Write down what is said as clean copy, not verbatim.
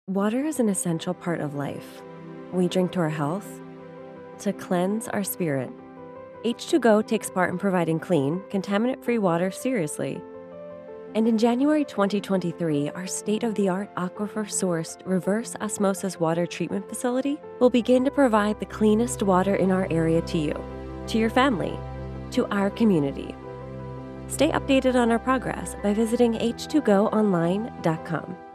Water is an essential part of life. We drink to our health, to cleanse our spirit. H2GO takes part in providing clean, contaminant-free water seriously. And in January 2023, our state-of-the-art aquifer-sourced reverse osmosis water treatment facility will begin to provide the cleanest water in our area to you, to your family, to our community. Stay updated on our progress by visiting h2goonline.com.